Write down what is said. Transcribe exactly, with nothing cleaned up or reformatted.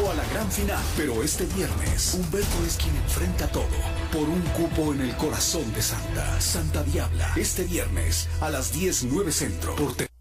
a la gran final. Pero este viernes, Humberto es quien enfrenta todo por un cupo en el corazón de Santa. Santa Diabla. Este viernes a las diez, nueve Centro. Por